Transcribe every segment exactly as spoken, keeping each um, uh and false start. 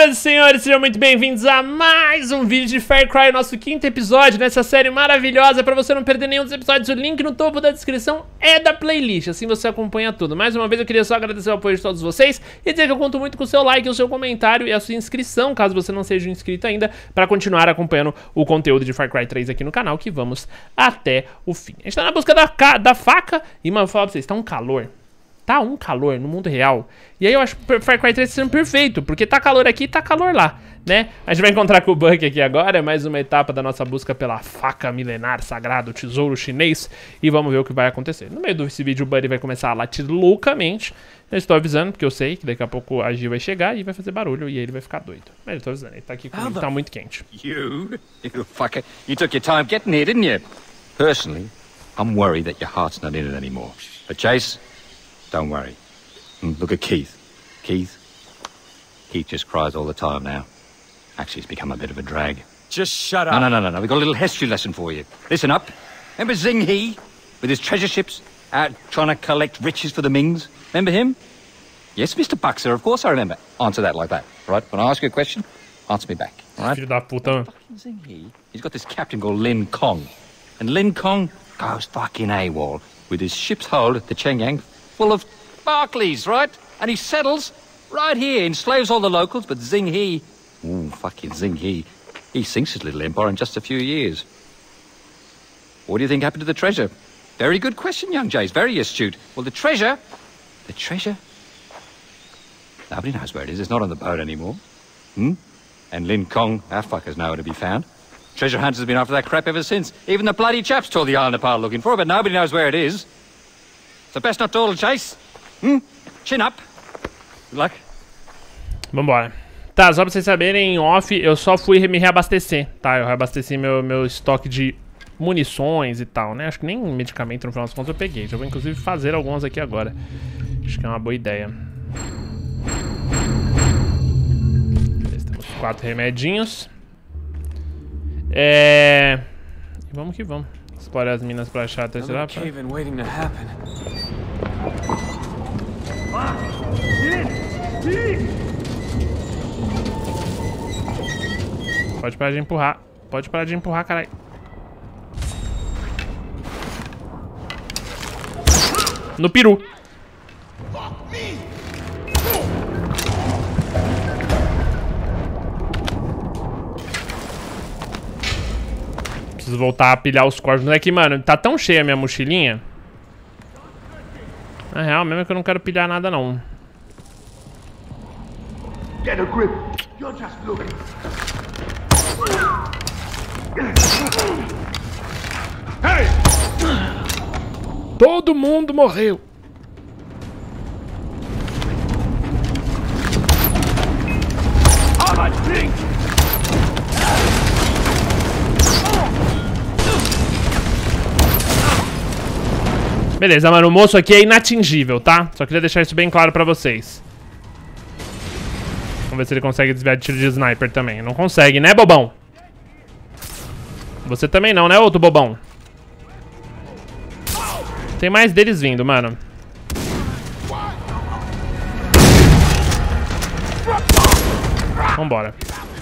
Senhoras e senhores, sejam muito bem-vindos a mais um vídeo de Far Cry, nosso quinto episódio nessa série maravilhosa. Pra você não perder nenhum dos episódios, o link no topo da descrição é da playlist, assim você acompanha tudo. Mais uma vez eu queria só agradecer o apoio de todos vocês e dizer que eu conto muito com o seu like, o seu comentário e a sua inscrição, caso você não seja inscrito ainda, pra continuar acompanhando o conteúdo de Far Cry três aqui no canal, que vamos até o fim. A gente tá na busca da, da faca e, mano, vou falar pra vocês, tá um calor. Tá um calor no mundo real. E aí eu acho que Far Cry três sendo perfeito, porque tá calor aqui e tá calor lá, né? A gente vai encontrar com o Buck aqui agora, é mais uma etapa da nossa busca pela faca milenar sagrada, o tesouro chinês, e vamos ver o que vai acontecer. No meio desse vídeo o Buddy vai começar a latir loucamente. Eu estou avisando, porque eu sei que daqui a pouco a Jill vai chegar e vai fazer barulho, e aí ele vai ficar doido. Mas eu tô avisando, ele tá aqui comigo, tá muito quente. You, you fucker, you took your time getting here, didn't you? Personally, I'm worried that your heart's not in it anymore. But Chase, don't worry. Look at Keith. Keith? Keith just cries all the time now. Actually, it's become a bit of a drag. Just shut up. No, no, no, no, no. We've got a little history lesson for you. Listen up. Remember Zing He? With his treasure ships out trying to collect riches for the Mings? Remember him? Yes, Mister Buxer, of course I remember. Answer that like that, right? When I ask you a question, answer me back, all right? Filho da puta. Fucking Zing He, he's got this captain called Lin Kong. And Lin Kong goes fucking AWOL with his ship's hold at the Chengyang full of Barclays, right? And he settles right here, enslaves all the locals, but Zing He, ooh, fucking Zing He, he sinks his little empire in just a few years. What do you think happened to the treasure? Very good question, young Jays, very astute. Well, the treasure, the treasure, nobody knows where it is. It's not on the boat anymore. Hmm? And Lin Kong, our fucker's nowhere to be found. Treasure hunters have been after that crap ever since. Even the bloody chaps tore the island apart looking for it, but nobody knows where it is. So best not dawdle, Chase. Hmm? Chin up. Good luck. Vambora. Tá, só pra vocês saberem, em off, eu só fui me reabastecer, tá? Eu reabasteci meu, meu estoque de munições e tal, né? Acho que nem medicamento no final das contas eu peguei. Já vou inclusive fazer alguns aqui agora. Acho que é uma boa ideia. Temos quatro remedinhos. É... Vamos que vamos. Explorar as minas pra achar a terceira. Pra... Pode parar de empurrar. Pode parar de empurrar, caralho. No peru. Preciso voltar a pilhar os corpos. Mas é que, mano, tá tão cheia a minha mochilinha. Na real, mesmo é que eu não quero pilhar nada, não. Get a grip. You're just looking. Hey! Todo mundo morreu. Beleza, mano, o moço aqui é inatingível, tá? Só queria deixar isso bem claro pra vocês. Vamos ver se ele consegue desviar de tiro de sniper também. Não consegue, né, bobão? Você também não, né, outro bobão? Tem mais deles vindo, mano. Vambora.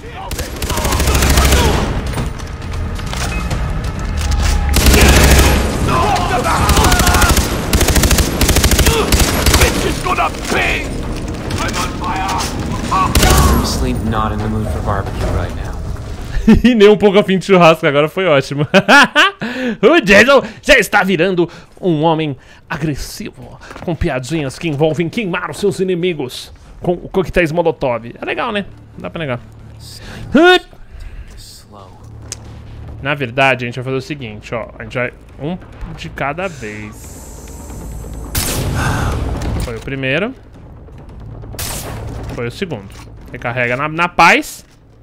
E nem um pouco a fim de churrasco, agora foi ótimo. O Jason já está virando um homem agressivo, com piadinhas que envolvem queimar os seus inimigos com coquetéis Molotov. É legal, né? Não dá pra negar. Na verdade, a gente vai fazer o seguinte, ó. A gente vai um de cada vez. Foi o primeiro. Foi o segundo. Recarrega na, na paz.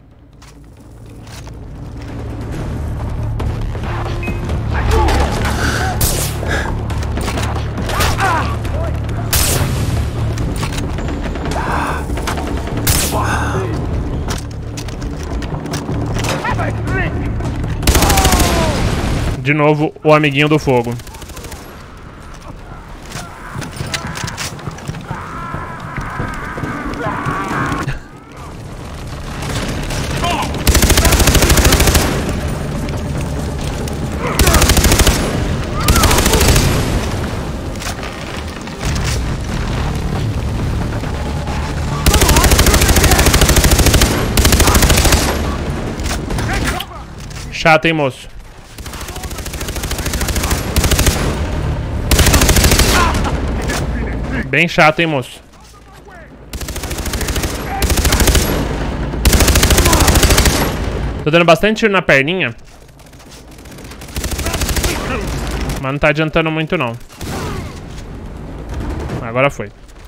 De novo, o amiguinho do fogo. Chato, hein, moço? Bem chato, hein, moço? Tô dando bastante tiro na perninha. Mas não tá adiantando muito, não. Agora foi.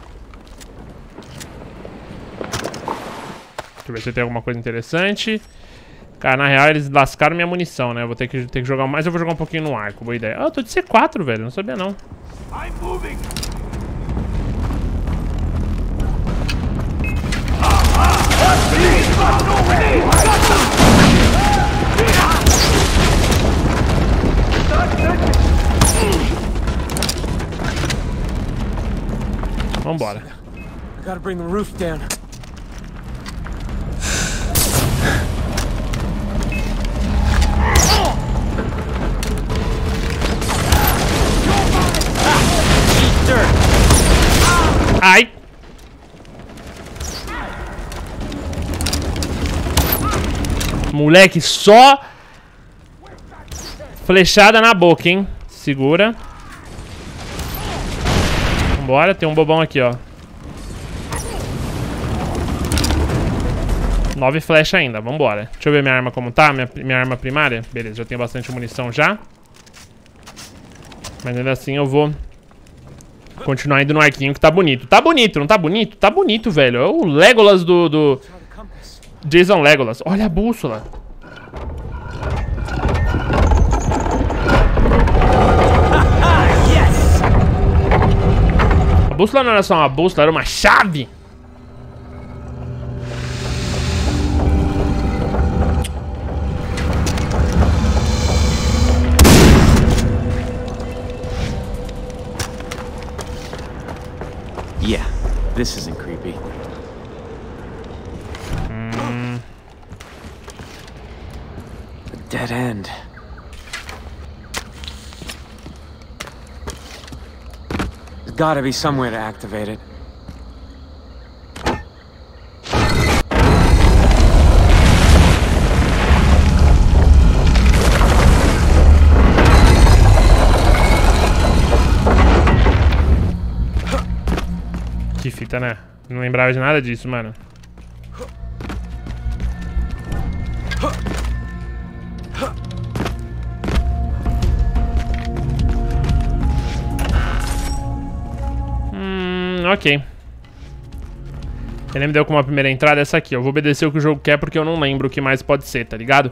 Deixa eu ver se tem alguma coisa interessante. Cara, na real eles lascaram minha munição, né? Eu vou ter que, ter que jogar mais. Eu vou jogar um pouquinho no arco. Boa ideia. Ah, eu tô de C quatro, velho. Não sabia, não. Vambora. I gotta bring the roof down. Ai! Moleque, só flechada na boca, hein? Segura. Vambora, tem um bobão aqui, ó. Nove flechas ainda, vambora. Deixa eu ver minha arma como tá, minha, minha arma primária. Beleza, já tenho bastante munição já. Mas ainda assim eu vou continuar indo no arquinho que tá bonito. Tá bonito, não tá bonito? Tá bonito, velho. É o Legolas do... do... Jason Legolas. Olha a bússola. A bússola não era só uma bússola, era uma chave. Yeah, this isn't creepy. Hum. A dead end. There's gotta be some way to activate it. Que fita, né? Não lembrava de nada disso, mano. Hum, ok. Ele me deu como a primeira entrada essa aqui. Eu vou obedecer o que o jogo quer porque eu não lembro o que mais pode ser, tá ligado?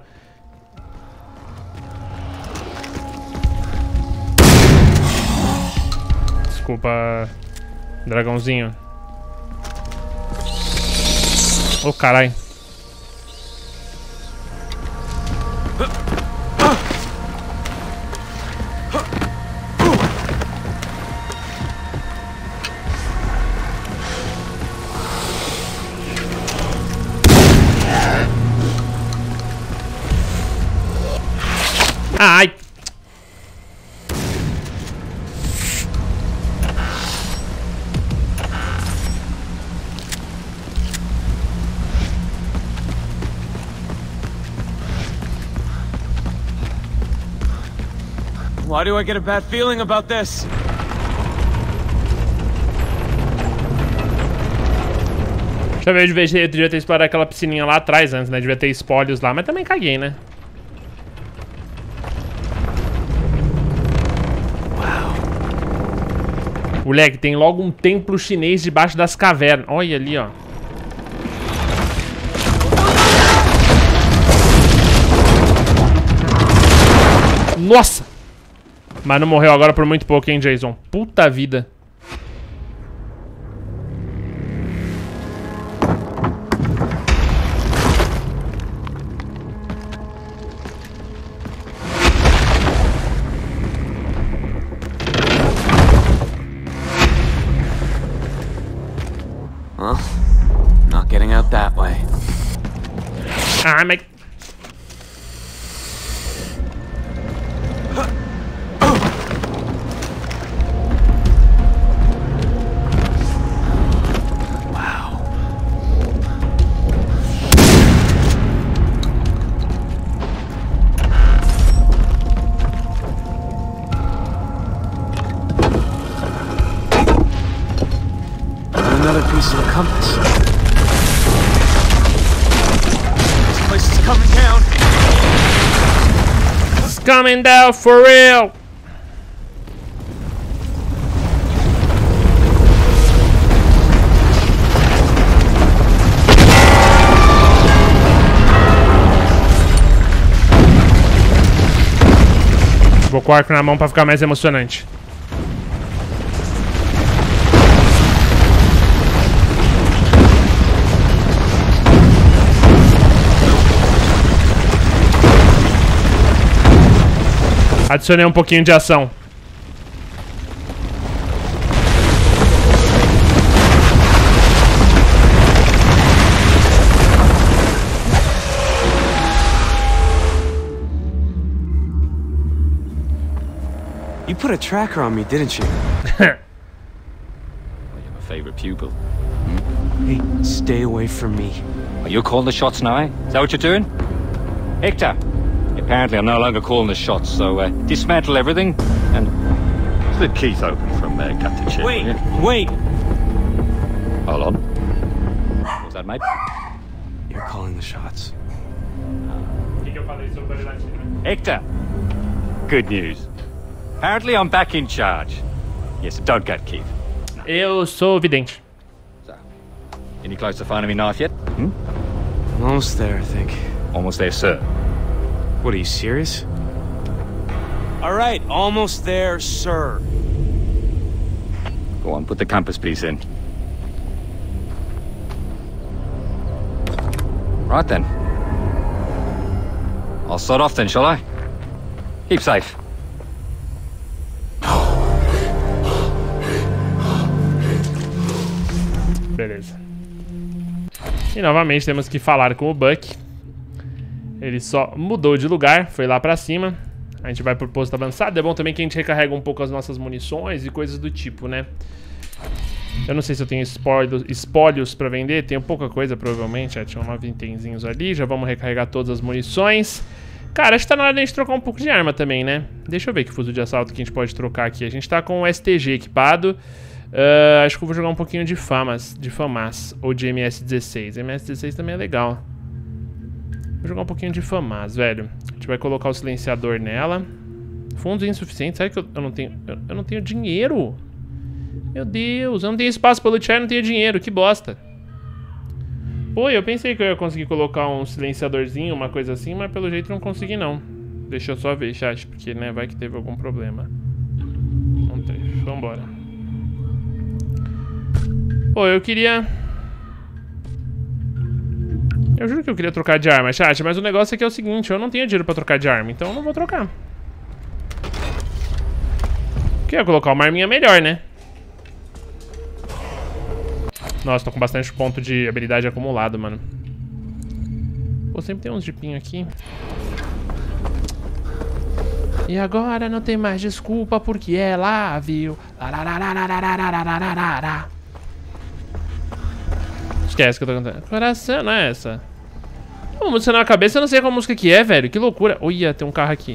Desculpa, dragãozinho. Ô, oh, caralho. Ai. Why do I get a bad feeling about this? Deixa eu ver, eu devia, eu devia ter explorado aquela piscininha lá atrás antes, né? Devia ter espólios lá, mas também caguei, né? Uau. Moleque, tem logo um templo chinês debaixo das cavernas. Olha ali, ó. Nossa! Mas não morreu agora por muito pouco, hein, Jason? Puta vida. Well, not getting out that way. Ah, mas... another piece of the compass. This place is coming down. It's coming down for real. Vou com o arco na mão pra ficar mais emocionante. Adicionei um pouquinho de ação. You put a tracker on me, didn't you? You're my favorite pupil. Hey, stay away from me. Are you calling the shots now? Is that what you're doing? Hector! Apparently I'm no longer calling the shots, so uh, dismantle everything and... Slip Keith open from uh, Captain Chip. Wait, yeah? wait! Hold on. What was that, mate? You're calling the shots. Hector! Good news. Apparently I'm back in charge. Yes, don't get Keith. Eu sou vidente. So, any close to finding me knife yet? Hmm? Almost there, I think. Almost there, sir. What, are you serious? All right, almost there, sir. Go on, put the compass piece in. Right then. I'll start off then, shall I? Keep safe. Beleza. E novamente temos que falar com o Buck. Ele só mudou de lugar, foi lá pra cima. A gente vai pro posto avançado. É bom também que a gente recarrega um pouco as nossas munições e coisas do tipo, né? Eu não sei se eu tenho espólios, espólios pra vender. Tenho pouca coisa, provavelmente. Já tinha nove itenzinhos ali. Já vamos recarregar todas as munições. Cara, acho que tá na hora de a gente trocar um pouco de arma também, né? Deixa eu ver que fuzil de assalto que a gente pode trocar aqui. A gente tá com o S T G equipado. Uh, acho que eu vou jogar um pouquinho de FAMAS, de FAMAS ou de M S dezesseis. M S dezesseis também é legal. Vou jogar um pouquinho de FAMAS, velho. A gente vai colocar o silenciador nela. Fundos insuficientes. Será que eu, eu não tenho... Eu, eu não tenho dinheiro? Meu Deus, eu não tenho espaço pra lutear e não tenho dinheiro. Que bosta. Pô, eu pensei que eu ia conseguir colocar um silenciadorzinho, uma coisa assim, mas pelo jeito não consegui, não. Deixa eu só ver, chat, porque, né, vai que teve algum problema. Não teve. Vambora. Pô, eu queria... Eu juro que eu queria trocar de arma, chat, mas o negócio aqui é o seguinte, eu não tenho dinheiro pra trocar de arma, então eu não vou trocar. Queria colocar uma arminha melhor, né? Nossa, tô com bastante ponto de habilidade acumulado, mano. Pô, sempre tem uns jipinhos aqui. E agora não tem mais desculpa porque ela viu. Esquece que eu tô cantando. Coração, não é essa? Uma música na cabeça, eu não sei qual música que é, velho. Que loucura. Olha, tem um carro aqui.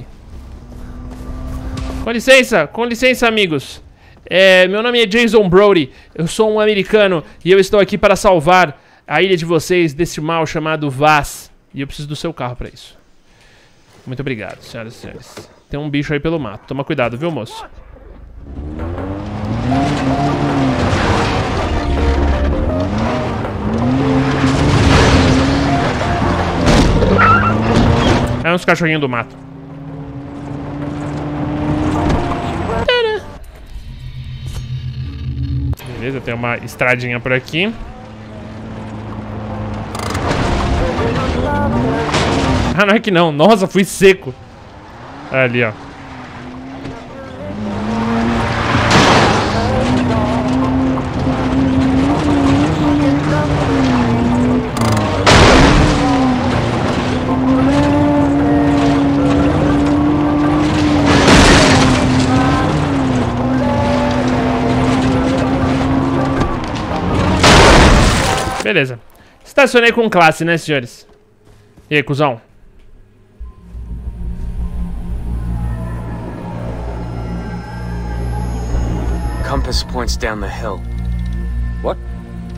Com licença, com licença, amigos. É, meu nome é Jason Brody. Eu sou um americano e eu estou aqui para salvar a ilha de vocês desse mal chamado Vaz. E eu preciso do seu carro para isso. Muito obrigado, senhoras e senhores. Tem um bicho aí pelo mato. Toma cuidado, viu, moço? É uns cachorrinhos do mato. Beleza, tem uma estradinha por aqui. Ah, não é que não. Nossa, fui seco. Ali, ó. Beleza. Estacionei com classe, né, senhores? E aí, cuzão? Compass points down the hill. What?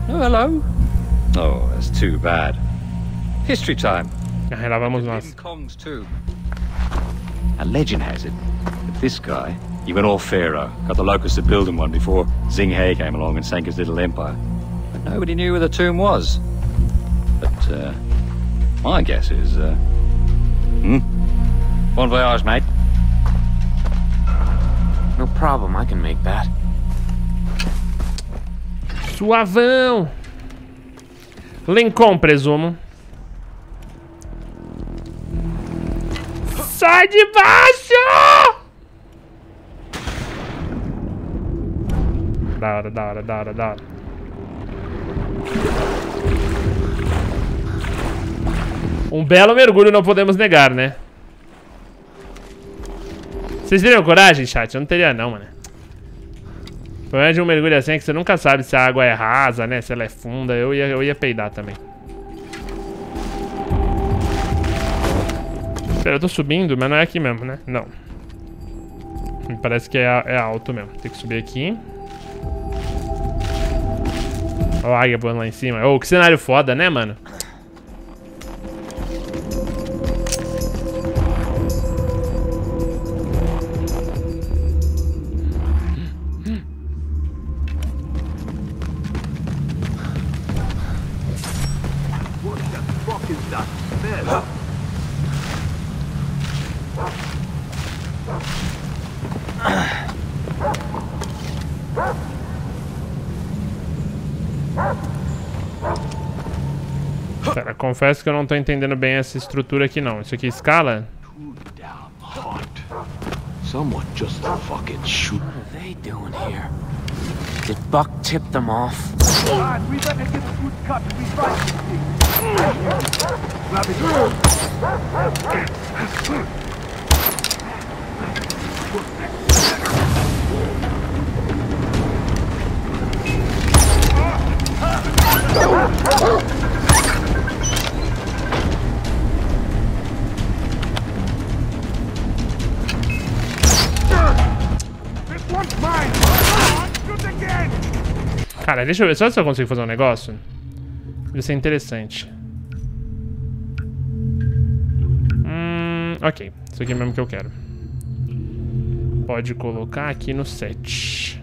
Oh, hello. Oh, that's too bad. History time. Ah, lá vamos nós. Lin Kong's tomb. A legend has it that this guy, he went all pharaoh, got the locusts to build him one before Zheng He came along and sank his little empire. But nobody knew where the tomb was. But, uh, my guess is, uh... Hmm? Bon voyage, mate. No problem, I can make that. Suavão. Lincoln, presumo. Sai de baixo! Da hora, da hora, da hora, da hora. Um belo mergulho, não podemos negar, né? Vocês teriam coragem, chat? Eu não teria não, mano. O problema de um mergulho assim é que você nunca sabe se a água é rasa, né? Se ela é funda. Eu ia, eu ia peidar também. Espera, eu tô subindo, mas não é aqui mesmo, né? Não. Me parece que é, é alto mesmo. Tem que subir aqui. Ó a águia voando lá em cima. Ô, que cenário foda, né, mano? Pera, confesso que eu não tô entendendo bem essa estrutura aqui não. Isso aqui escala? Someone just fucking shoot. What are they doing here? Did Buck tip them off? We better get a good cut and we fight this thing. Grab it. Cara, deixa eu ver só se eu consigo fazer um negócio. Vai ser interessante. Hum, ok. Isso aqui é mesmo que eu quero. Pode colocar aqui no set.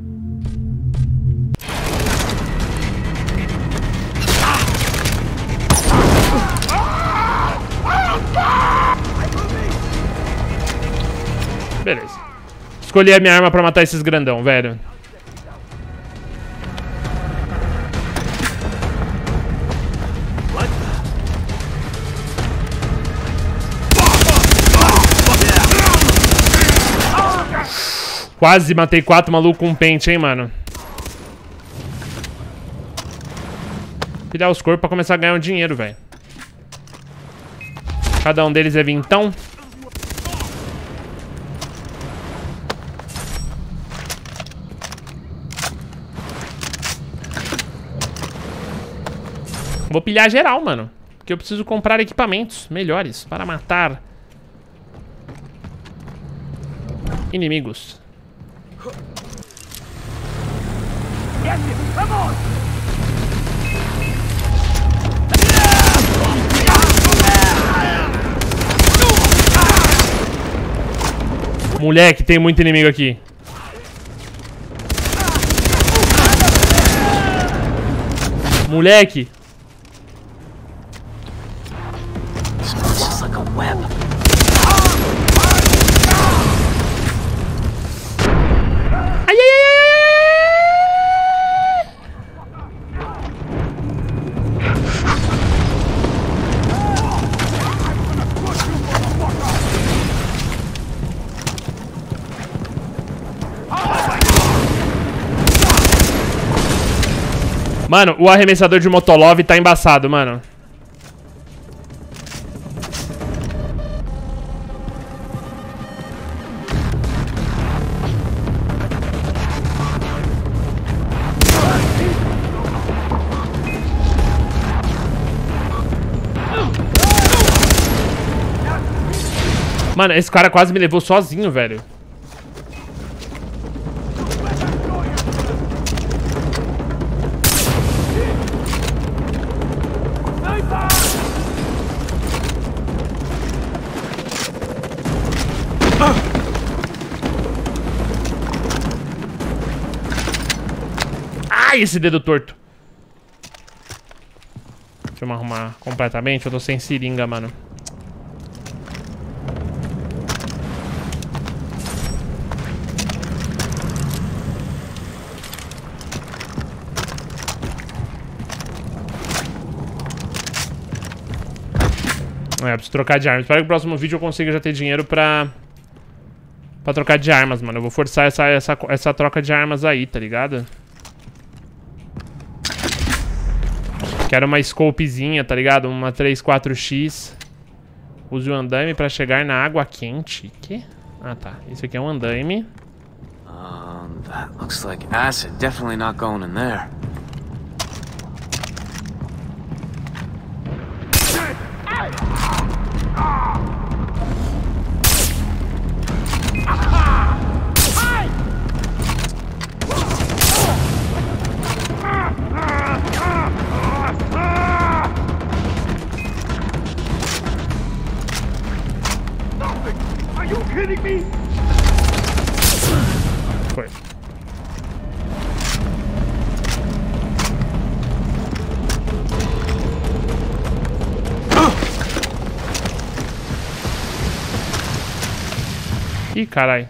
Beleza. Escolhi a minha arma pra matar esses grandão, velho. Quase matei quatro malucos com um pente, hein, mano. Pilhar os corpos pra começar a ganhar um dinheiro, velho. Cada um deles é vintão. Vou pilhar geral, mano. Porque eu preciso comprar equipamentos melhores para matar inimigos. Moleque, tem muito inimigo aqui. Moleque. Ai, ai, ai, ai. Mano, o arremessador de Motolov tá embaçado, mano. Mano, esse cara quase me levou sozinho, velho. Ai, esse dedo torto. Deixa eu me arrumar completamente. Eu tô sem seringa, mano. É, preciso trocar de armas. Espero que no próximo vídeo eu consiga já ter dinheiro pra... Pra trocar de armas, mano. Eu vou forçar essa, essa, essa troca de armas aí, tá ligado? Quero uma scopezinha, tá ligado? Uma três quatro X. Use o andaime pra chegar na água quente. Que? Ah, tá. Isso aqui é um andaime. Um, that looks like acid. Definitely not going in there. Are you kidding me? Foi. Ih, carai.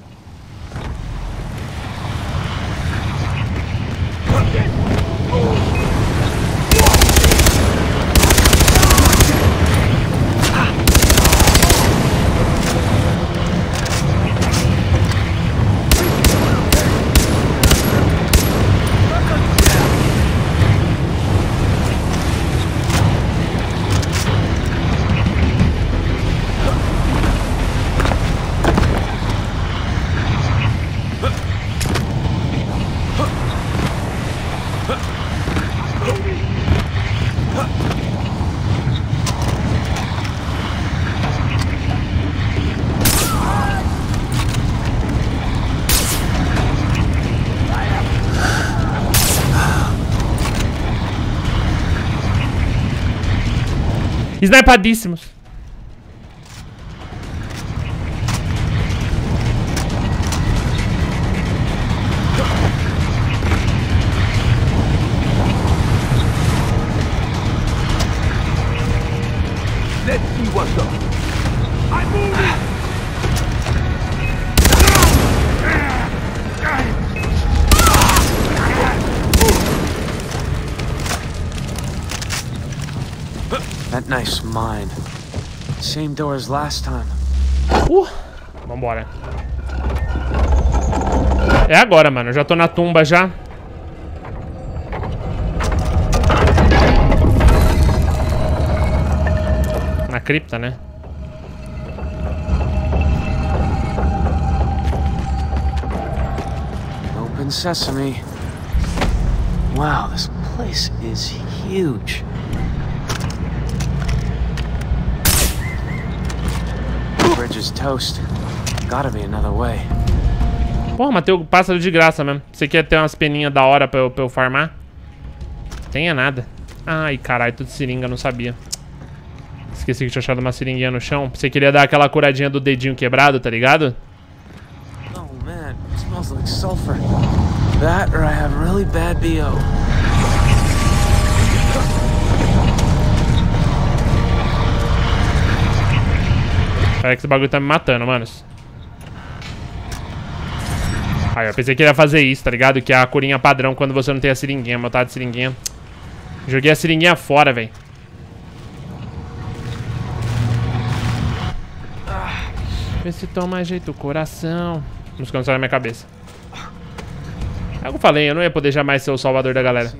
Snipadíssimos. Let's see what's up. I'm moving. That nice mine. Same door as last time. Uh, vambora. É agora, mano. Eu já tô na tumba já. Na cripta, né? Open sesame. Wow, this place is huge. Bridge is toast. Gotta be another way. Porra, matei o pássaro de graça mesmo. Você quer ter umas peninhas da hora pra eu, pra eu farmar? Tenha nada. Ai, caralho, tudo seringa, não sabia. Esqueci que tinha achado uma seringuinha no chão. Você queria dar aquela curadinha do dedinho quebrado, tá ligado? Oh man, it smells like sulfur. That or I have really bad B O. Parece que esse bagulho tá me matando, manos. Aí, eu pensei que ele ia fazer isso, tá ligado? Que é a curinha padrão quando você não tem a seringuinha. Matar de seringuinha. Joguei a seringuinha fora, velho. Vê se toma jeito o coração. Música não sai da minha cabeça. É o que eu falei, eu não ia poder jamais ser o salvador da galera.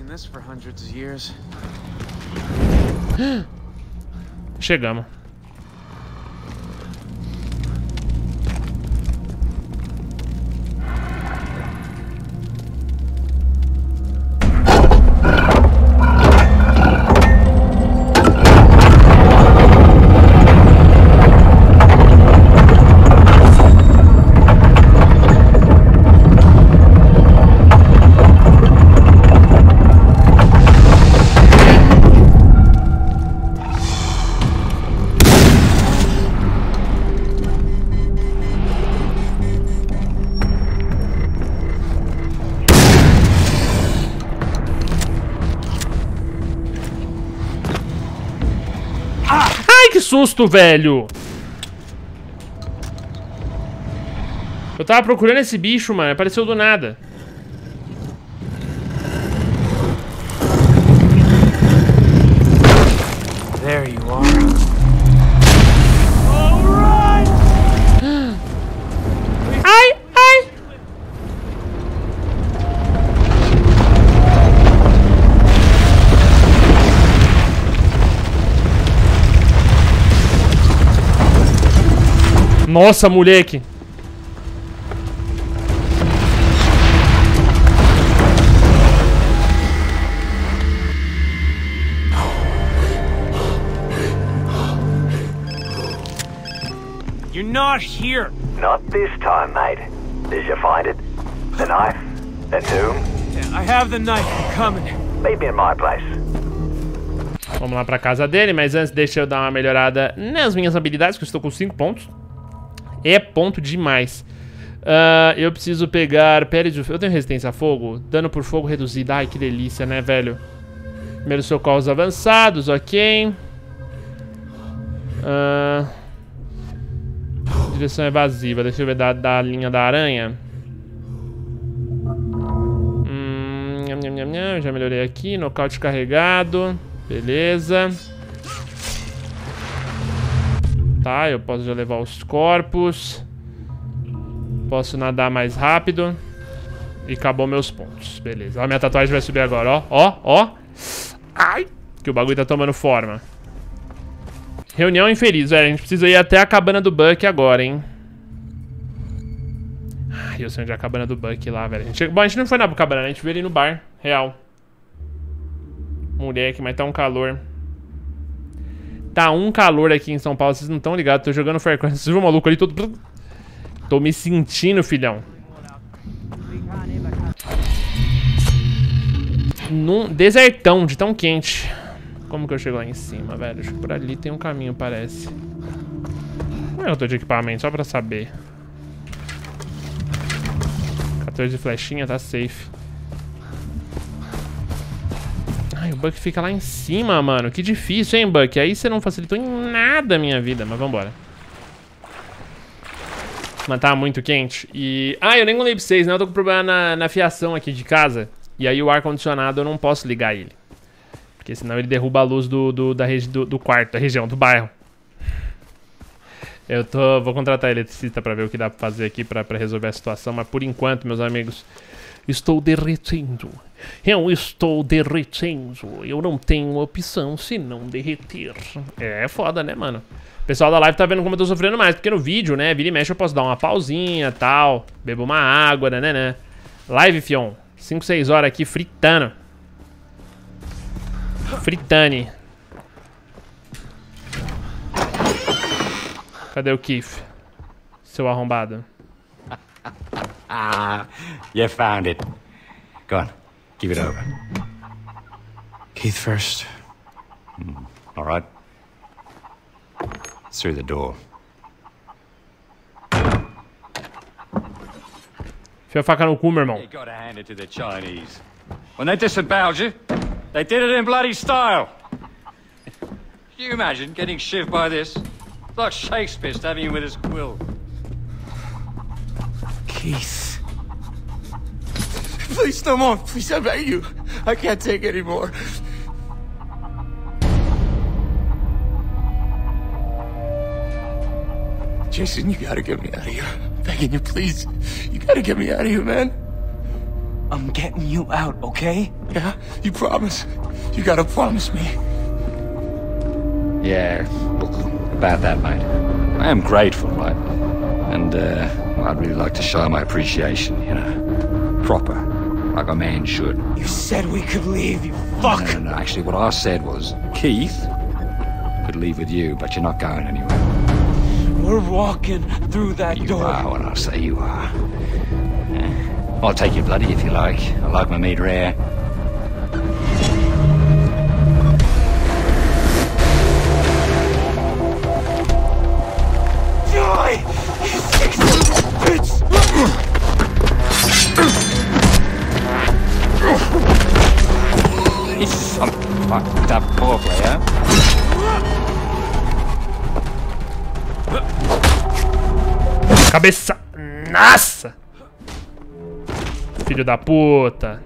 Chegamos. Ai, que susto, velho! Eu tava procurando esse bicho, mano. Apareceu do nada. There you are. Ai, ai! Nossa, moleque! You're not here. Not this time, mate. Did you find it? The knife? The tomb? I have the knife. I'm coming. Meet me in my place. Vamos lá pra casa dele, mas antes deixa eu dar uma melhorada nas minhas habilidades, que eu estou com cinco pontos. É ponto demais. Uh, eu preciso pegar pele de... Eu tenho resistência a fogo? Dano por fogo reduzido. Ai, que delícia, né, velho? Primeiros socorros avançados, ok. Uh... Direção evasiva. Deixa eu ver da, da linha da aranha. Hum, nham, nham, nham, nham. Já melhorei aqui. Nocaute carregado. Beleza. Tá, eu posso já levar os corpos. Posso nadar mais rápido. E acabou meus pontos. Beleza. Ó, minha tatuagem vai subir agora, ó. Ó, ó. Ai, que o bagulho tá tomando forma. Reunião infeliz, velho. A gente precisa ir até a cabana do Buck agora, hein. Ai, eu sei onde é a cabana do Buck lá, velho. A gente... Bom, a gente não foi na cabana, né? A gente veio ali no bar. Real. Moleque, mas tá um calor. Tá um calor aqui em São Paulo, vocês não estão ligados. Tô jogando Far Cry. Vocês viram o maluco ali todo... Tô me sentindo, filhão. Num desertão de tão quente. Como que eu chego lá em cima, velho? Acho que por ali tem um caminho, parece. Como é que eu tô de equipamento? Só pra saber. quatorze flechinha, tá safe. Ai, o Buck fica lá em cima, mano. Que difícil, hein, Buck? Aí você não facilitou em nada a minha vida. Mas vambora. Mas tá muito quente. E... Ah, eu nem falei pra vocês, né? Eu tô com problema na, na fiação aqui de casa. E aí o ar-condicionado eu não posso ligar ele. Porque senão ele derruba a luz do, do, da regi do, do quarto, da região, do bairro. Eu tô... Vou contratar eletricista pra ver o que dá pra fazer aqui pra, pra resolver a situação. Mas por enquanto, meus amigos, estou derretendo. Eu estou derretendo. Eu não tenho opção senão derreter. É foda, né, mano? O pessoal da live tá vendo como eu tô sofrendo mais. Porque no vídeo, né, vira e mexe eu posso dar uma pausinha e tal. Bebo uma água, né, né, né. Live, fion. cinco, seis horas aqui fritando. Fritane. Cadê o Keith? Seu arrombado. Ah, you found it. Go on, give it over. Keith first. Mm, all right. It's through the door. Enfia a faca no cu, meu irmão. You gotta hand it to the Chinese. When they disemboweled you, they did it in bloody style. Can you imagine getting shivved by this? It's like Shakespeare stabbing you with his quill. Keith. Please, no more. Please, I beg you. I can't take any more. Jason, you gotta get me out of here. I'm begging you, please. You gotta get me out of here, man. I'm getting you out, okay? Yeah, you promise. You gotta promise me. Yeah, look, about that, mate. I am grateful, right? And, uh, well, I'd really like to show my appreciation, you know. Proper. Like a man should. You said we could leave, you fuck! No, no, no. Actually, what I said was, Keith could leave with you, but you're not going anywhere. We're walking through that You door. are when I say you are. Yeah. I'll take you bloody if you like. I like my meat rare. Die! You sick bitch! He's some fucked up poor player. Cabeça... Nossa! Filho da puta.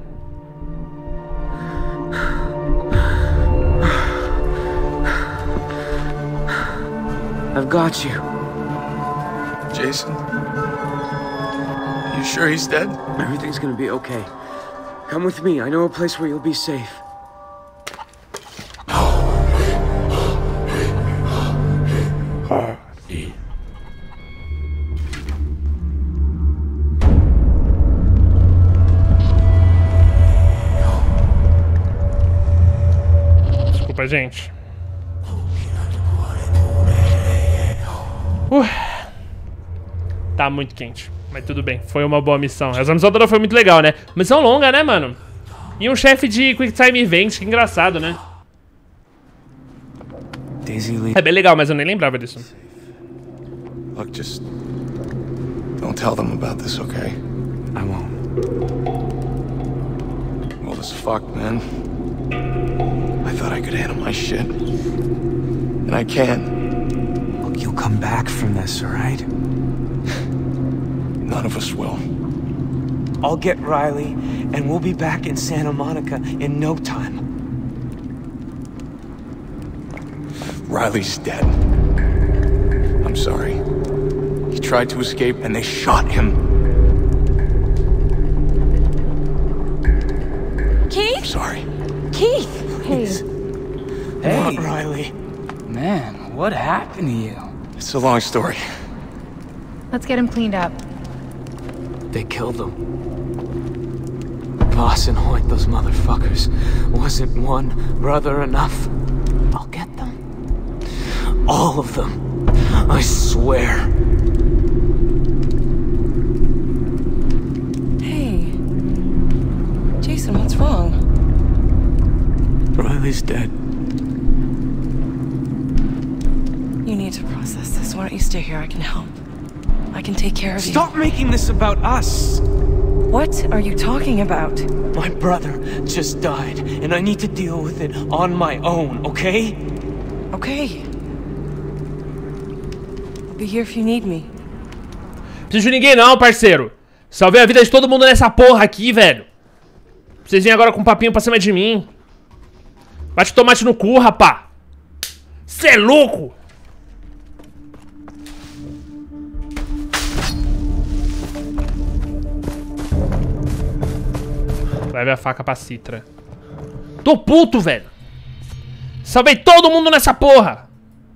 I've got you. Jason? You sure he's dead? Everything's gonna be okay. Come with me. I know a place where you'll be safe. Desculpa, gente. Uh, tá muito quente, mas tudo bem. Foi uma boa missão. Essa missão toda foi muito legal, né? Missão longa, né, mano? E um chefe de Quick Time Events, que engraçado, né? Daisy Lee. É bem legal, mas eu nem lembrava disso. Look, just don't tell them about this, okay? I won't. Well, as fuck, man. I thought I could handle my shit. And I can. Look, you'll come back from this, alright? None of us will. I'll get Riley, and we'll be back in Santa Monica in no time. Riley's dead. I'm sorry. He tried to escape and they shot him. Keith? I'm sorry. Keith! Please. Hey. Not Riley. Man, what happened to you? It's a long story. Let's get him cleaned up. They killed him. Voss and Hoyt, those motherfuckers. Wasn't one brother enough? I'll get them. All of them. I swear. Hey. Jason, what's wrong? Riley's dead. You need to process this. Why don't you stay here? I can help. I can take care of you. Stop making this about us! What are you talking about? My brother just died, and I need to deal with it on my own, okay? Okay. I'll be here if you need me. Preciso de ninguém não, parceiro. Salvei a vida de todo mundo nessa porra aqui, velho. Vocês vêm agora com um papinho pra cima de mim. Bate tomate no cu, rapá. Cê é louco. Leve a faca pra Citra. Tô puto, velho. Salvei todo mundo nessa porra.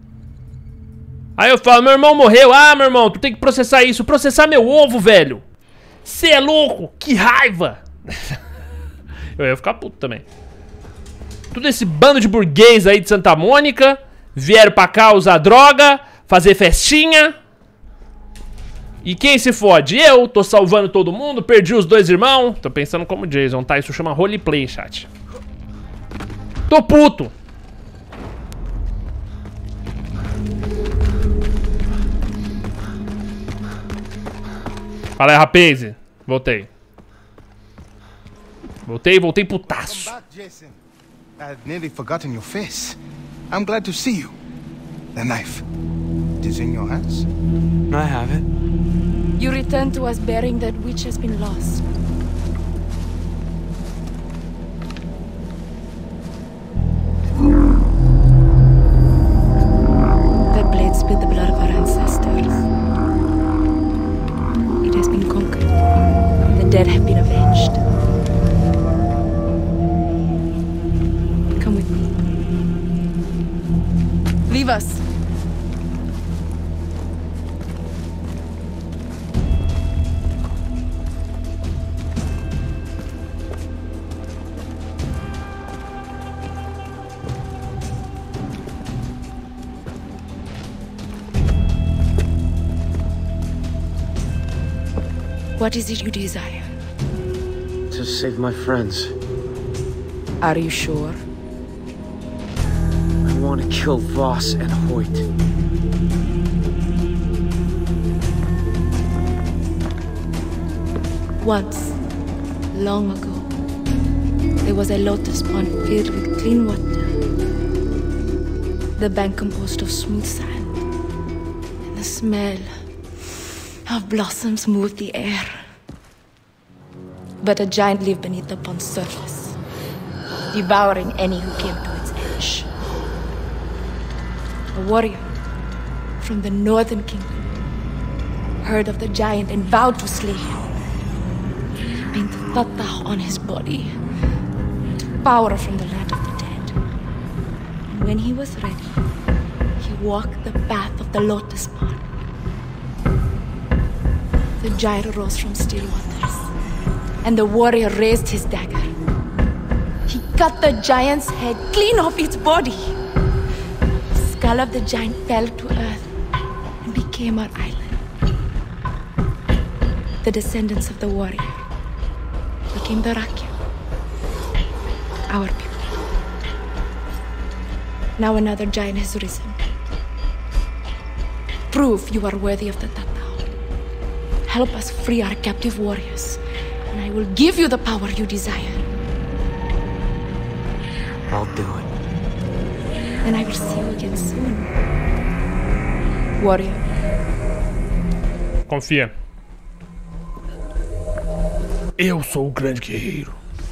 Aí eu falo, meu irmão morreu. Ah, meu irmão, tu tem que processar isso. Processar meu ovo, velho. Cê é louco. Que raiva. Eu ia ficar puto também. Tudo esse bando de burguês aí de Santa Mônica. Vieram pra cá usar droga. Fazer festinha. E quem se fode? Eu, tô salvando todo mundo, perdi os dois irmãos. Tô pensando como Jason, tá? Isso chama roleplay, chat. Tô puto. Fala aí, rapaz. Voltei. Voltei, voltei putaço. Welcome back, Jason. I had nearly forgotten your face. I'm glad to see you. The knife. It is in your hands. I have it. You return to us bearing that which has been lost. That blade spilled the blood of our ancestors. It has been conquered. The dead have been avenged. Come with me. Leave us. What is it you desire? To save my friends. Are you sure? I want to kill Voss and Hoyt. Once, long ago, there was a lotus pond filled with clean water. The bank composed of smooth sand. And the smell... of blossoms moved the air. But a giant lived beneath the pond's surface, devouring any who came to its edge. A warrior from the northern kingdom heard of the giant and vowed to slay him. He painted Tatah on his body, power from the land of the dead. And when he was ready, he walked the path of the lotus pond. The giant rose from still waters, and the warrior raised his dagger. He cut the giant's head clean off its body. The skull of the giant fell to earth and became our island. The descendants of the warrior became the Rakyat, our people. Now another giant has risen. Prove you are worthy of the Tatao. Help us free our captive warriors, and I will give you the power you desire. I'll do it. And I will see you again soon, warrior. Confia. Eu sou o grande guerreiro.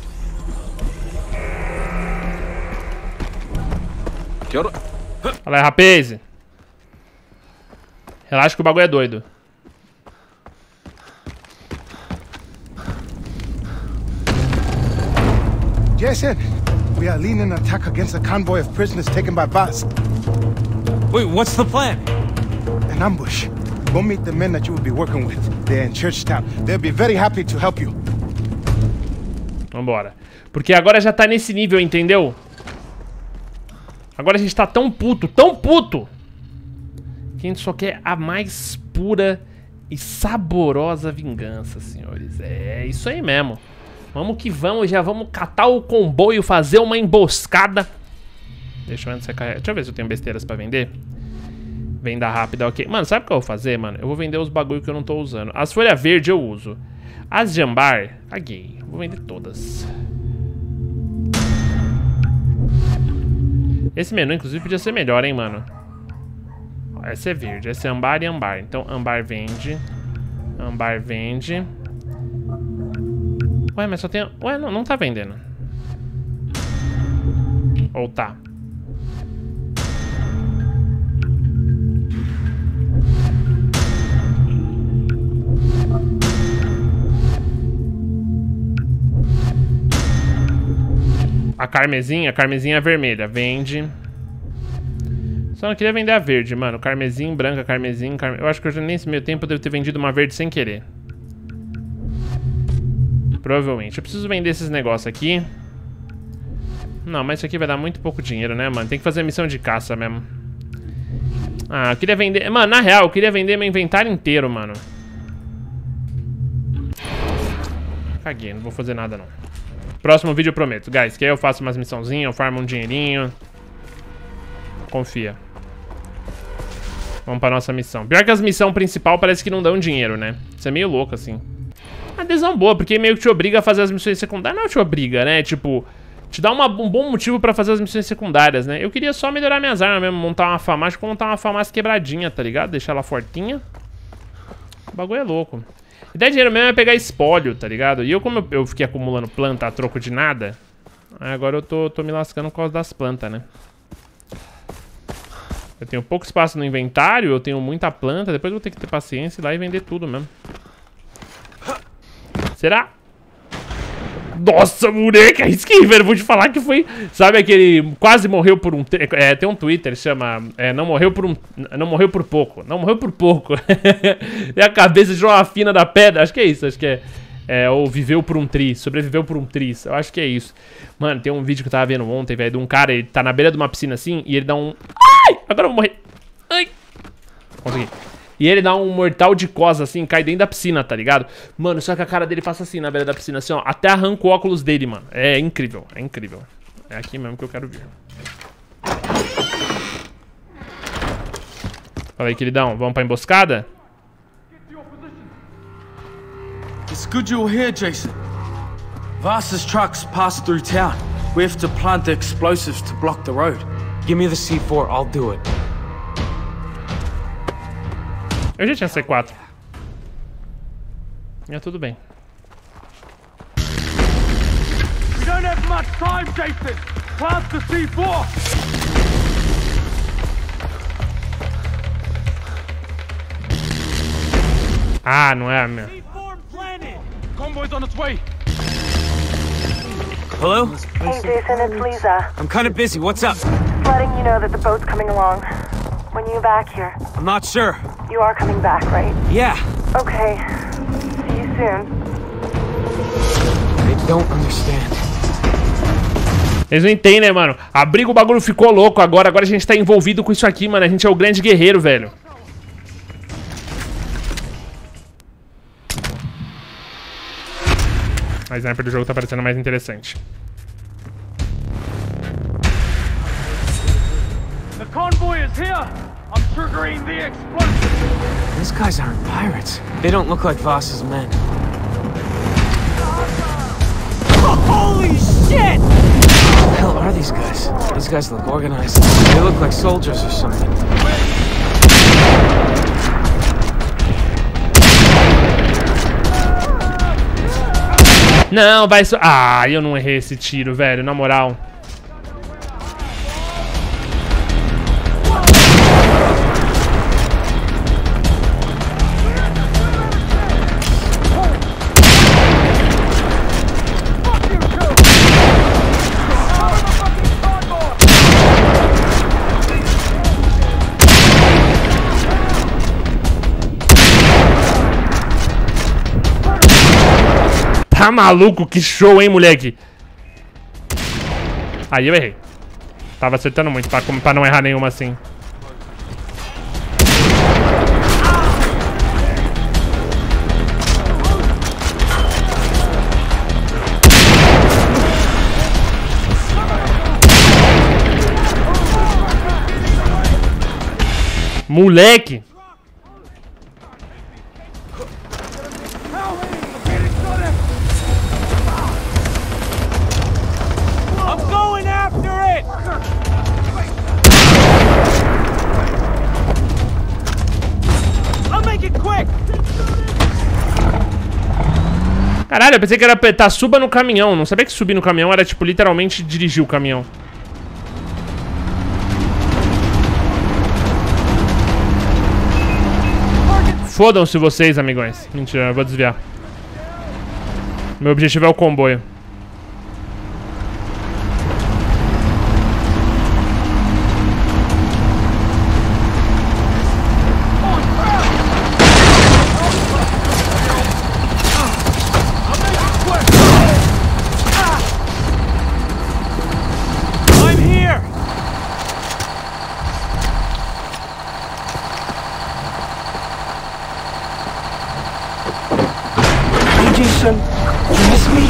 Olha lá, rapaz. Relaxa que o bagulho é doido. Jason, we are leading an attack against a convoy of prisoners taken by Vaz. Wait, what's the plan? An ambush. Go meet the men that you will be working with. They're in Churchtown. They'll be very happy to help you. Vambora. Porque agora já tá nesse nível, entendeu? Agora a gente tá tão puto, tão puto, que a gente só quer a mais pura e saborosa vingança, senhores. É isso aí mesmo. Vamos que vamos, já vamos catar o comboio, fazer uma emboscada. Deixa eu antes recarregar. Deixa eu ver se eu tenho besteiras pra vender. Venda rápida, ok. Mano, sabe o que eu vou fazer, mano? Eu vou vender os bagulho que eu não tô usando. As folhas verdes eu uso. As de ambar, caguei. Vou vender todas. Esse menu, inclusive, podia ser melhor, hein, mano. Essa é verde, essa é ambar e ambar. Então, ambar vende. Ambar vende. Ué, mas só tem... Ué, não, não tá vendendo. Ou tá? A carmesim, a carmesim é vermelha. Vende. Só não queria vender a verde, mano. Carmesim, branca, carmesim, carme... Eu acho que eu já nesse meio tempo eu devo ter vendido uma verde sem querer. Provavelmente. Eu preciso vender esses negócios aqui. Não, mas isso aqui vai dar muito pouco dinheiro, né, mano? Tem que fazer missão de caça mesmo. Ah, eu queria vender... Mano, na real, eu queria vender meu inventário inteiro, mano. Caguei, não vou fazer nada, não. Próximo vídeo eu prometo, guys. Que aí eu faço umas missãozinhas, eu farmo um dinheirinho. Confia. Vamos pra nossa missão. Pior que as missões principais parece que não dão dinheiro, né? Isso é meio louco, assim. Uma adesão boa, porque meio que te obriga a fazer as missões secundárias. Não te obriga, né? Tipo, te dá uma, um bom motivo pra fazer as missões secundárias, né? Eu queria só melhorar minhas armas mesmo. Montar uma farmácia, montar uma farmácia quebradinha, tá ligado? Deixar ela fortinha. O bagulho é louco. A ideia de dinheiro mesmo é pegar espólio, tá ligado? E eu, como eu, eu fiquei acumulando planta a troco de nada, agora eu tô, tô me lascando por causa das plantas, né? Eu tenho pouco espaço no inventário, eu tenho muita planta. Depois eu vou ter que ter paciência e ir lá e vender tudo mesmo. Será? Nossa, moleque, arrisquei, velho. Vou te falar que foi... Sabe aquele... Quase morreu por um... É, tem um Twitter que chama... É, não morreu por um... Não morreu por pouco. Não morreu por pouco. E a cabeça de uma fina da pedra. Acho que é isso, acho que é... É, ou viveu por um tri. Sobreviveu por um tri. Eu acho que é isso. Mano, tem um vídeo que eu tava vendo ontem, velho, de um cara, ele tá na beira de uma piscina assim, e ele dá um... Ai! Agora eu vou morrer. Ai! Consegui. E ele dá um mortal de cosa, assim, cai dentro da piscina, tá ligado? Mano, só que a cara dele passa assim, na beira da piscina, assim, ó. Até arranca o óculos dele, mano. É incrível, é incrível. É aqui mesmo que eu quero ver. Fala aí, queridão. Vamos pra emboscada? It's good you're here, Jason. Vasa's trucks pass through town. We have to plant the explosives to block the road. Give me the C four, I'll do it. Eu já tinha C quatro. É tudo bem. We don't have much time, Jason. Plant the C four. Ah, não é a minha. C four planted. Convoy's on its way. Hello? Hey, Jason, it's Lisa. I'm kind of busy. What's up? Letting you know that the boat's coming along. When you back here? I'm not sure. You are coming back, right? Yeah. Okay. See you soon. They don't understand. Eles não entendem, né, mano? A briga, o bagulho ficou louco agora. Agora a gente tá envolvido com isso aqui, mano. A gente é o grande guerreiro, velho. A sniper do jogo tá parecendo mais interessante. The convoy is here. I'm triggering the explosive. These guys aren't pirates. They don't look like Voss's men. Oh, holy shit! What the hell are these guys? These guys look organized. They look like soldiers or something. Não, vai só... Ah, eu não errei esse tiro, velho, na moral. Tá maluco? Que show, hein, moleque? Aí eu errei. Tava acertando muito pra, pra não errar nenhuma assim. Moleque! Caralho, eu pensei que era apertar suba no caminhão. Não sabia que subir no caminhão era, tipo, literalmente dirigir o caminhão. Fodam-se vocês, amigões. Mentira, eu vou desviar. Meu objetivo é o comboio. Jason, you miss me?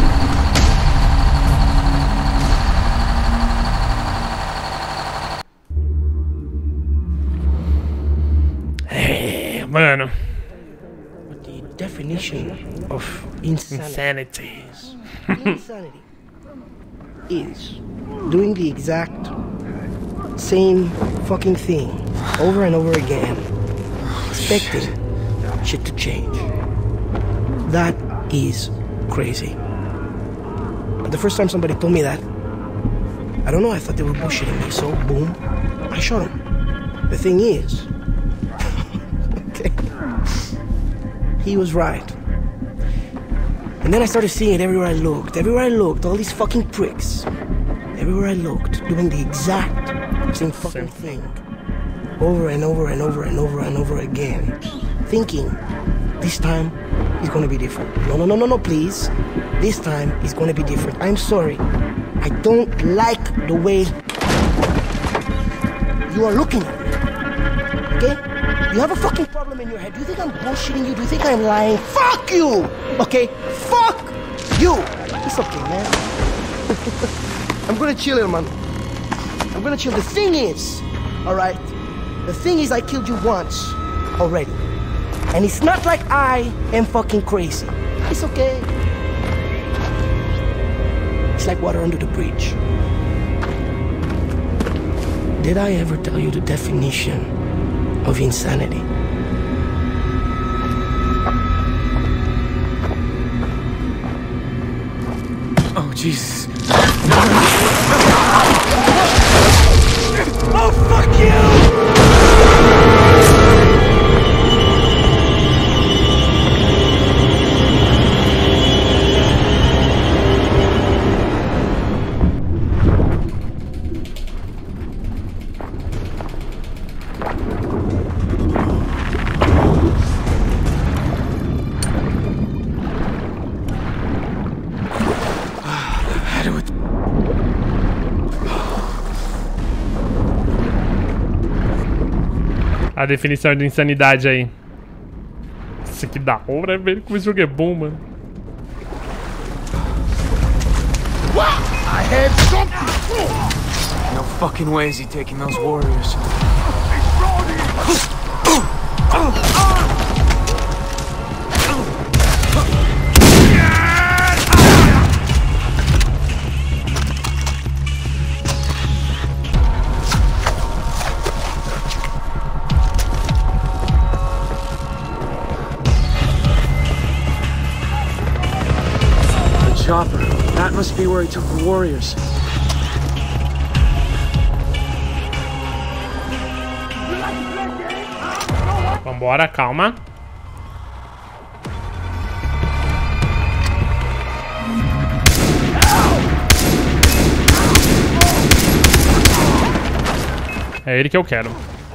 É, mano. The definition of insanity, insanity. Insanity is doing the exact same fucking thing over and over again, expecting shit to change. That is crazy. But the first time somebody told me that, I don't know, I thought they were bullshitting me, so boom, I shot him. The thing is, okay, he was right. And then I started seeing it everywhere I looked. Everywhere I looked, all these fucking pricks. Everywhere I looked, doing the exact same fucking thing. Over and over and over and over and over again. Thinking, this time, it's gonna be different. No, no, no, no, no, please. This time, it's gonna be different. I'm sorry. I don't like the way you are looking at me. Okay? You have a fucking problem in your head. Do you think I'm bullshitting you? Do you think I'm lying? Fuck you! Okay? Fuck you! It's okay, man. I'm gonna chill, man. I'm gonna chill. The thing is, alright? The thing is, I killed you once already. And it's not like I am fucking crazy. It's okay. It's like water under the bridge. Did I ever tell you the definition of insanity? Jesus. Oh, fuck you! A definição de insanidade aí. Isso aqui da hora, velho. Como esse jogo é bom, mano. No fucking way is he taking those warriors. Chopper. That must be where he took the warriors. Vambora, calma. É ele que eu quero.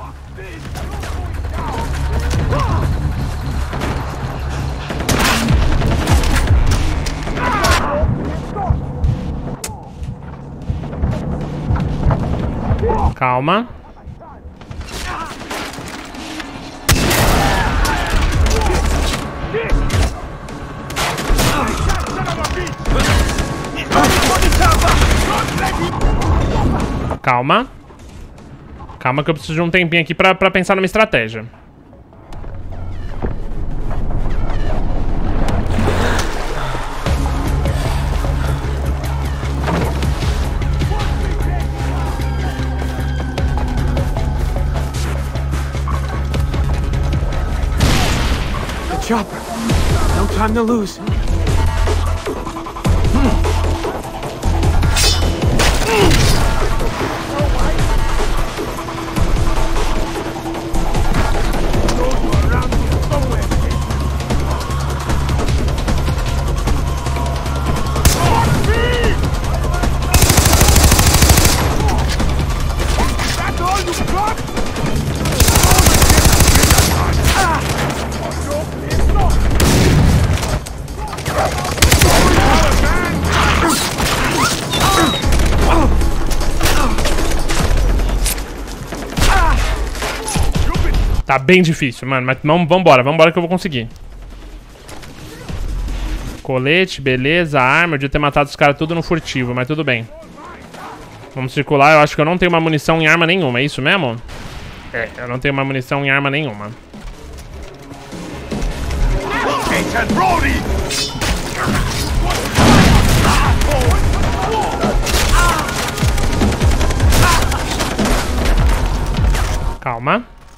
Calma. Calma. Calma que eu preciso de um tempinho aqui pra, pra pensar numa estratégia. Chopper, no time to lose. Tá bem difícil, mano, mas vamos, vambora, vambora que eu vou conseguir. Colete, beleza, arma, eu devia ter matado os caras tudo no furtivo, mas tudo bem. Vamos circular, eu acho que eu não tenho uma munição em arma nenhuma, é isso mesmo? É, eu não tenho uma munição em arma nenhuma. Calma.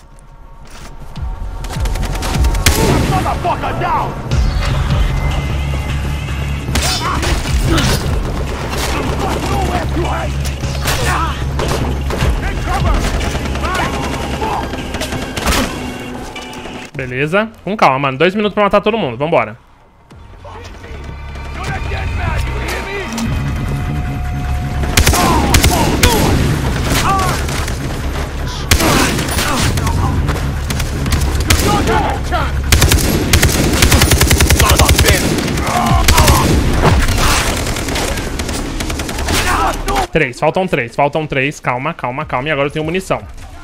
Beleza. Com calma, mano. Dois minutos pra matar todo mundo. Vambora. Três, faltam três, faltam três. Calma, calma, calma. E agora eu tenho munição.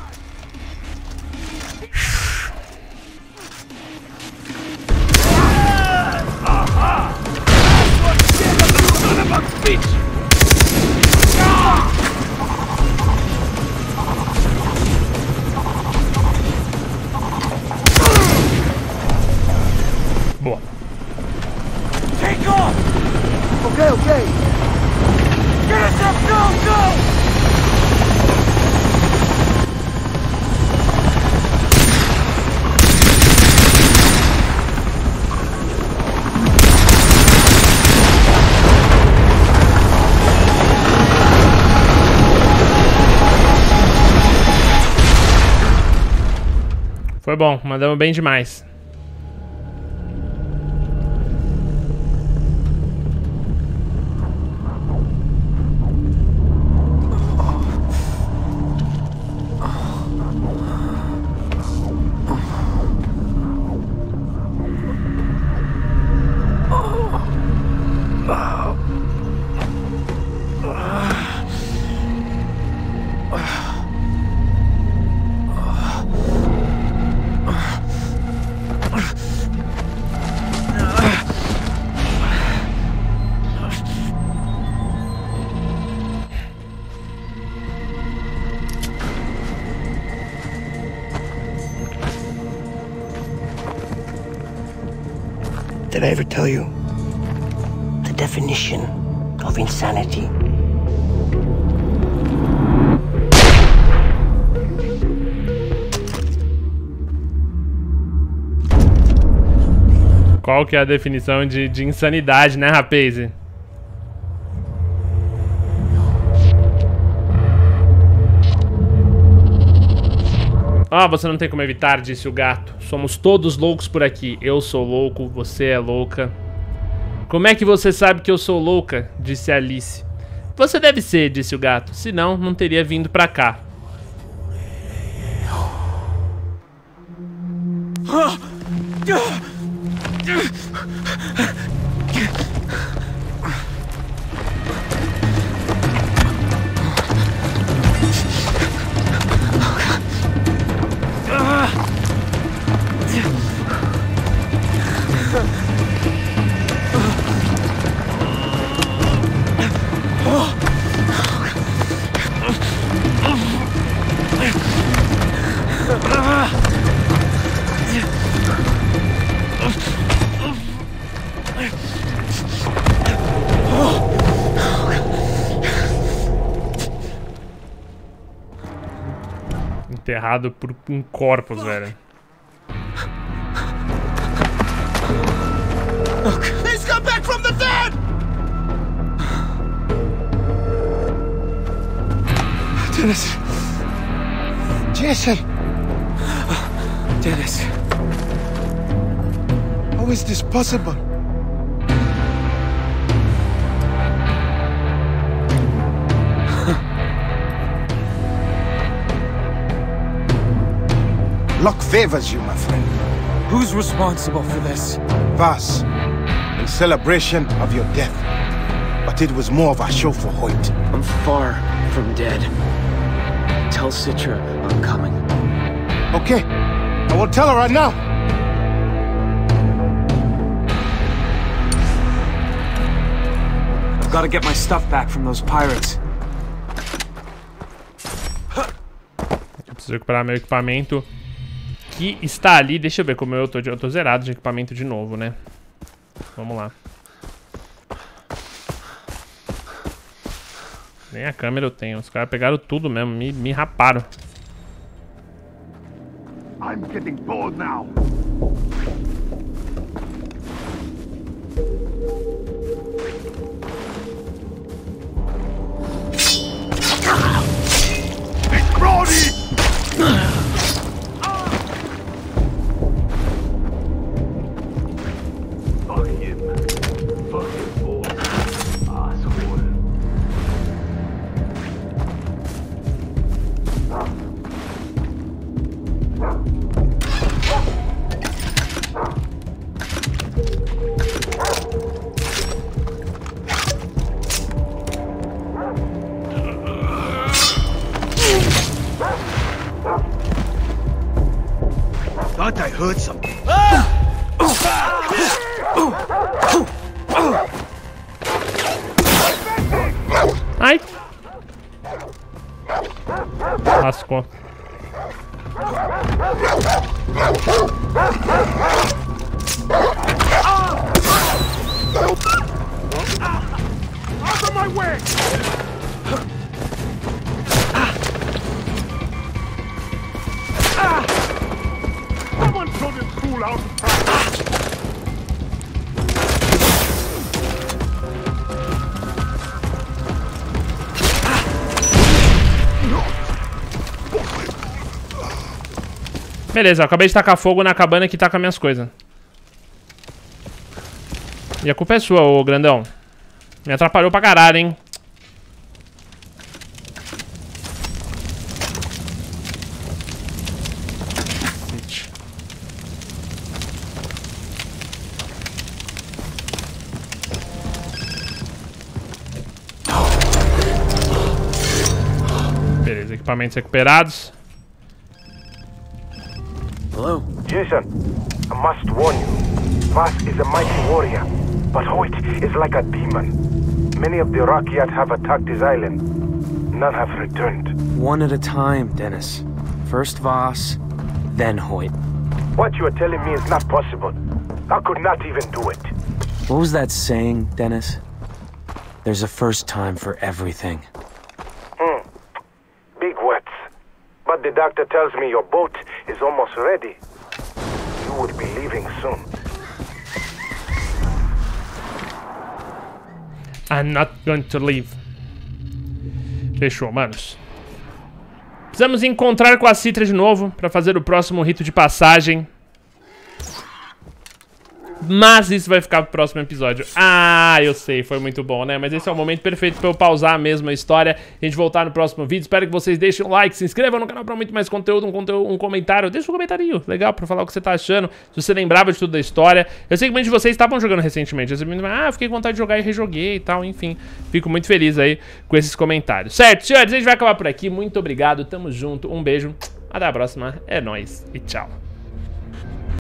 Boa. Take off! Okay, okay. Get us up, go, go! Foi bom, mandamos bem demais. Did I ever tell you the definition of insanity? Qual que é a definição de, de insanidade, né, rapaz? Ah, você não tem como evitar, disse o gato. Somos todos loucos por aqui. Eu sou louco, você é louca. Como é que você sabe que eu sou louca? Disse Alice. Você deve ser, disse o gato. Senão, não teria vindo pra cá. Enterrado por um corpus, velho. He's come back from the dead! Dennis. Jason. Dennis. How is this possible? Luck favors you, my friend. Who's responsible for this? Vas, in celebration of your death. But it was more of a show for Hoyt. I'm far from dead. Tell Citra I'm coming. Okay, I will tell her right now. I've got to get my stuff back from those pirates. Eu preciso recuperar meu equipamento que está ali. Deixa eu ver como eu tô, eu tô zerado de equipamento de novo, né? Vamos lá. Nem a câmera eu tenho. Os caras pegaram tudo mesmo, me, me raparam. I'm getting bored now. Brody! Fuck him. Fuck him, boy. Asshole. Thought I heard something. Ai! Lascou. Out of my way! Someone throw this fool out of practice! Beleza, eu acabei de tacar fogo na cabana que tá com as minhas coisas. E a culpa é sua, ô grandão. Me atrapalhou pra caralho, hein? Beleza, equipamentos recuperados. Hello? Jason, I must warn you. Vaas is a mighty warrior, but Hoyt is like a demon. Many of the Rakyat have attacked his island. None have returned. One at a time, Dennis. First Vaas, then Hoyt. What you are telling me is not possible. I could not even do it. What was that saying, Dennis? There's a first time for everything. Hmm. Big words. But the doctor tells me your boat is almost ready. You will be leaving soon. I'm not going to leave. Fechou, manos. Precisamos encontrar com a Citra de novo pra fazer o próximo rito de passagem. Mas isso vai ficar pro próximo episódio. Ah, eu sei, foi muito bom, né? Mas esse é o momento perfeito pra eu pausar mesmo a história e a gente voltar no próximo vídeo. Espero que vocês deixem um like, se inscrevam no canal pra muito mais conteúdo, um, conteúdo, um comentário. Deixa um comentário legal pra falar o que você tá achando, se você lembrava de tudo da história. Eu sei que muitos de vocês estavam jogando recentemente. Ah, fiquei com vontade de jogar e rejoguei e tal, enfim. Fico muito feliz aí com esses comentários. Certo, senhores, a gente vai acabar por aqui. Muito obrigado, tamo junto, um beijo, até a próxima, é nóis e tchau.